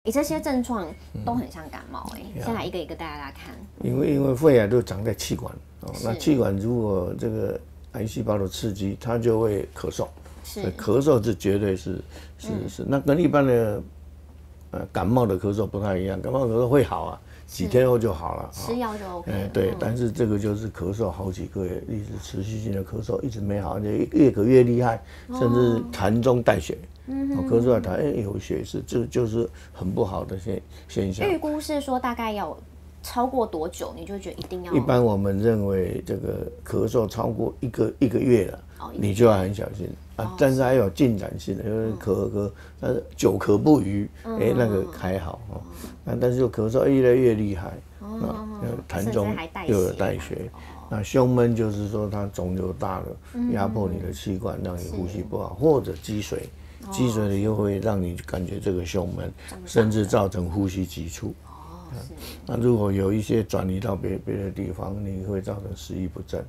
这些症状都很像感冒先来一个一个带大家看。 因为肺癌都长在气管那气管如果这个癌细胞的刺激，它就会咳嗽，所以咳嗽是绝对是。那跟一般的感冒的咳嗽不太一样，感冒咳嗽会好啊，几天后就好了， 吃药就 OK 了。 对，但是这个就是咳嗽好几个月，一直持续性的咳嗽，一直没好，而且越咳越厉害，甚至痰中带血。咳嗽痰有血丝，这就是很不好的现象。 预估是说大概要超过多久，你就觉得一定要？ 一般我们认为这个咳嗽超过一个月了，你就要很小心啊。但是还有进展性的，就是咳，但是久咳不愈，那个还好但是就咳嗽越来越厉害痰中又有带血。那胸闷就是说它肿瘤大了，压迫你的气管，让你呼吸不好，或者积水了又会让你感觉这个胸闷，甚至造成呼吸急促。那如果有一些转移到别的地方，你会造成食欲不振，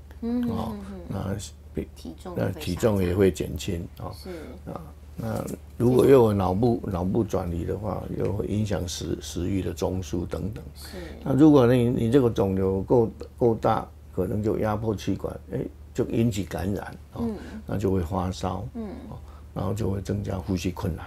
那体重也会减轻那如果又有脑部转移的话，又会影响食欲的中枢等等。那如果你这个肿瘤够大，可能就压迫气管，就引起感染那就会发烧，然后就会增加呼吸困难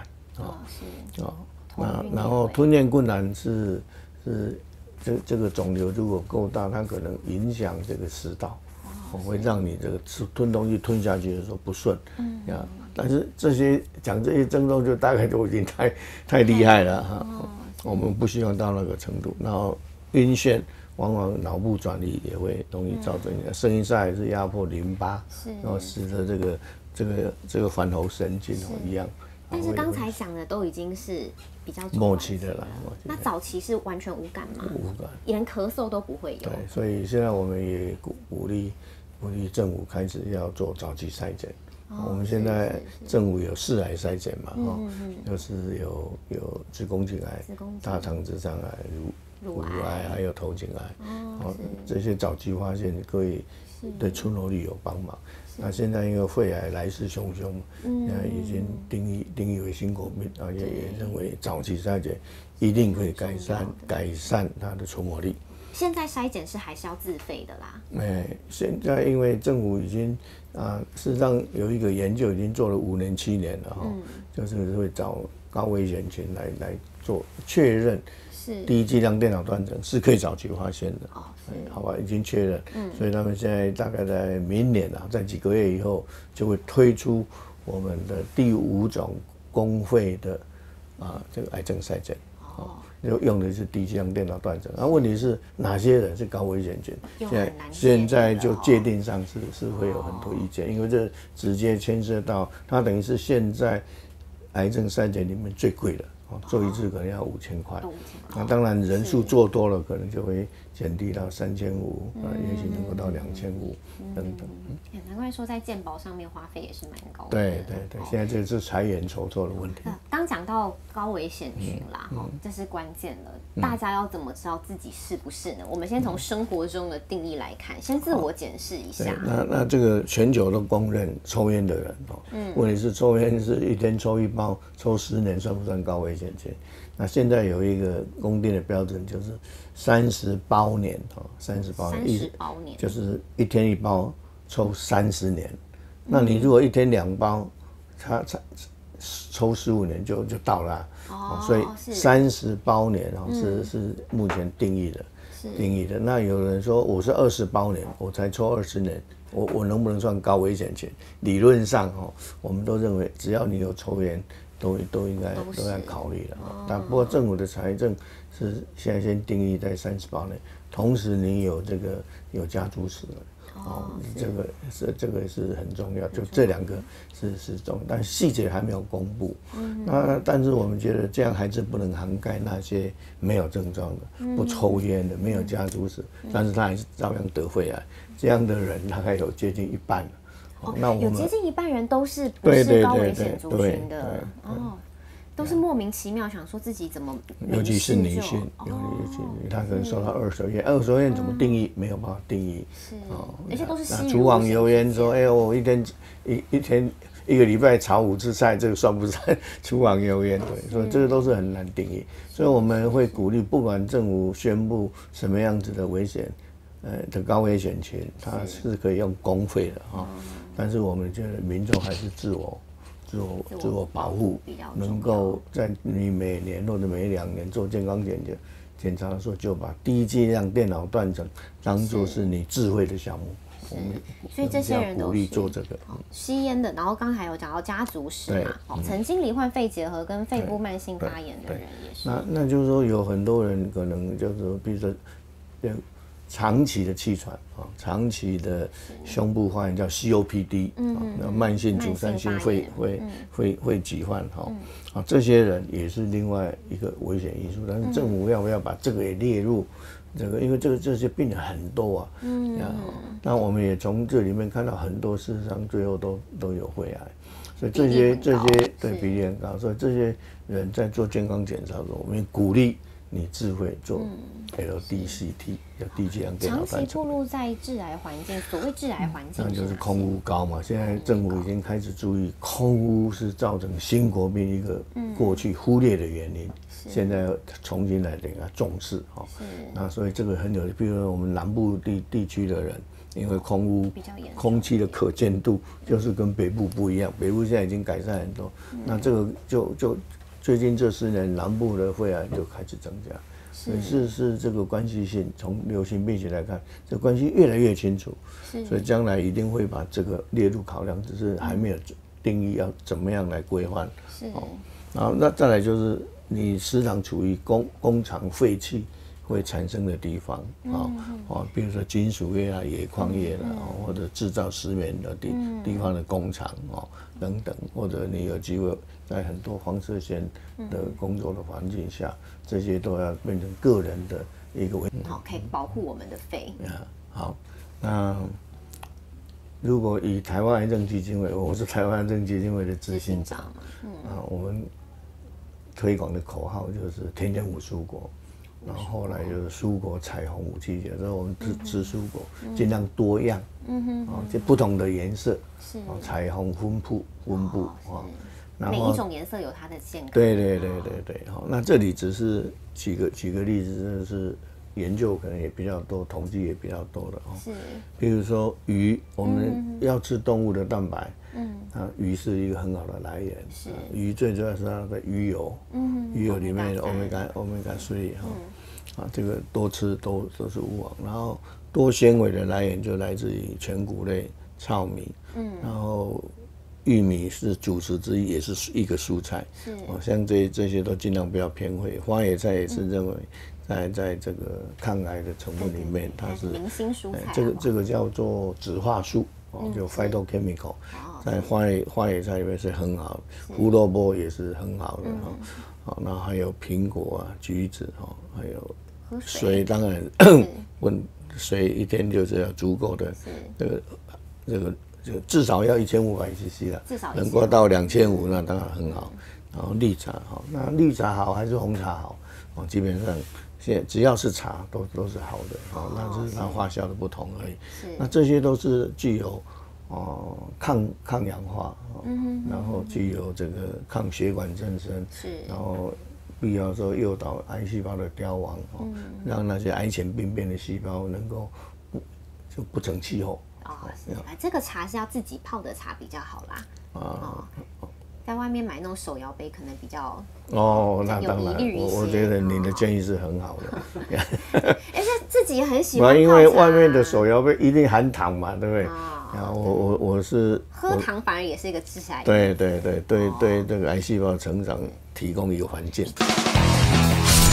然后吞咽困难是这个肿瘤如果够大，它可能影响这个食道，会让你这个吞东西吞下去的时候不顺但是这些症状就大概都已经太厉害了我们不希望到那个程度。然后晕眩，往往脑部转移也会容易造成声音上也是压迫淋巴，然后使得这个环喉神经一样。 但是刚才讲的都已经是比较末期的了。 那早期是完全无感吗？ 无感， 连咳嗽都不会有。 对，所以现在我们也鼓励政府开始要做早期筛检。我们现在政府有4癌筛检嘛，就是有子宫颈癌、大肠直肠癌、乳癌，还有头颈癌。这些早期发现可以对存活率有帮忙。那现在因为肺癌来势汹汹，现在已经定义为新国民也认为早期筛检一定可以改善它的存活率。 现在筛检是还是要自费的啦？ 现在因为政府已经事实上有一个研究已经做了5年7年了就是会找高危险群来做确认，低剂量电脑断层是可以早期发现的好吧，已经确认所以他们现在大概在明年在几个月以后就会推出我们的第5种公费的这个癌症筛检用的是低剂量电脑断层。问题是哪些人是高危险群？现在就界定上是会有很多意见，因为这直接牵涉到它等于是现在癌症筛检里面最贵的。做一次可能要5000块，那当然人数做多了，可能就会减低到3500，也许能够到2500等等。 难怪说在健保上面花费也是蛮高的。 对，现在这是财源筹措的问题。 刚讲到高危险群啦，这是关键了。大家要怎么知道自己是不是呢？我们先从生活中的定义来看，先自我检视一下。 那这个全球都公认，抽烟的人问题是抽烟是一天抽1包，抽10年算不算高危险群？那现在有一个公定的标准，就是30包年，30包年就是一天1包，抽30年。那你如果一天2包，它抽15年就到了所以30包年是目前定义的。那有人说我是20包年，我才抽20年，我能不能算高危险群？理论上我们都认为只要你有抽烟，都应该都要考虑了但不过政府的财政是现在先定义在30包年，同时你有家族史这个是很重要，就这2个是重要，但细节还没有公布。但是我们觉得这样还是不能涵盖那些没有症状的、不抽烟的、没有家族史，但是他还是照样得肺癌，这样的人大概有接近1半了。 那有接近1半人都是不是高危险族群的都是莫名其妙想说自己怎么， 尤其是女性，她可能受到二手烟怎么定义没有办法定义， 而且都是吸厨房油烟说，我一天一个礼拜炒5次菜，这个算不算厨房油烟？对，所以这个都是很难定义。所以我们会鼓励，不管政府宣布什么样子的危险，的高危险群，它是可以用公费的啊。但是我们觉得民众还是自我保护，能够在你每年或者每2年做健康检查的时候，就把低剂量电脑断层当作是你智慧的项目。 所以这些人都鼓励做这个吸烟的，然后刚才有讲到家族史嘛，曾经罹患肺结核跟肺部慢性发炎的人也是。 那就是说有很多人可能就是说，比如说长期的气喘啊，长期的胸部发炎叫 COPD，那慢性阻塞性肺疾患哈，这些人也是另外一个危险因素。但是政府要不要把这个也列入这个？因为这些病人很多啊，那我们也从这里面看到很多事实上最后都有肺癌，所以这些对比例很高，所以这些人在做健康检查的时候，我们鼓励你智慧做 LDCT， 叫低剂量电脑断层。 长期暴露在致癌环境，所谓致癌环境， 那就是空污高嘛。现在政府已经开始注意，空污是造成新国病一个过去忽略的原因，现在重新来给它重视哈。那所以这个很有，比如说我们南部地区的人，因为空污，空气的可见度就是跟北部不一样，北部现在已经改善很多，那这个就最近这10年南部的肺癌就开始增加。是这个关系性，从流行病学来看，这关系越来越清楚，所以将来一定会把这个列入考量，只是还没有定义要怎么样来规范。然后那再来就是你时常处于工厂废气会产生的地方比如说金属业啊、冶矿业啦，或者制造石棉的地方的工厂等等，或者你有机会在很多放射线的工作的环境下，这些都要变成个人的一个好，可以保护我们的肺。 好，那如果以台湾癌症基金会，我是台湾癌症基金会的执行长，我们推广的口号就是天天5蔬果。然后后来就是蔬果彩虹5季节，所以我们吃蔬果尽量多样，就不同的颜色，彩虹分布每一种颜色有它的健康。 对，那这里只是举个例子，就是研究可能也比较多，统计也比较多的是，比如说鱼，我们要吃动物的蛋白，鱼是一个很好的来源。鱼最主要是它的鱼油，鱼油里面的欧米伽3这个多吃都是无枉。然后多纤维的来源就来自于全谷类、糙米，然后玉米是主食之一，也是一个蔬菜。像这些都尽量不要偏废。花椰菜也是认为在这个抗癌的成分里面，它是明星蔬菜。 这个叫做植化素，就 phytochemical， 在花椰菜里面是很好的，胡萝卜也是很好的那还有苹果啊、橘子还有水，当然水一天就是要足够的，这个至少要1500cc 了，能够到2500那当然很好。然后绿茶那绿茶好还是红茶好基本上现在只要是茶都是好的那只是它发酵的不同而已。那这些都是具有抗氧化然后具有这个抗血管增生，然后必要时候诱导癌细胞的凋亡让那些癌前病变的细胞能够不成气候。 这个茶是要自己泡的茶比较好啦。在外面买那种手摇杯可能比较那当然，我觉得你的建议是很好的。 而且自己也很喜欢泡茶， 因为外面的手摇杯一定含糖嘛，对不对？然后我是喝糖反而也是一个致癌。 对，这个癌细胞成长提供一个环境。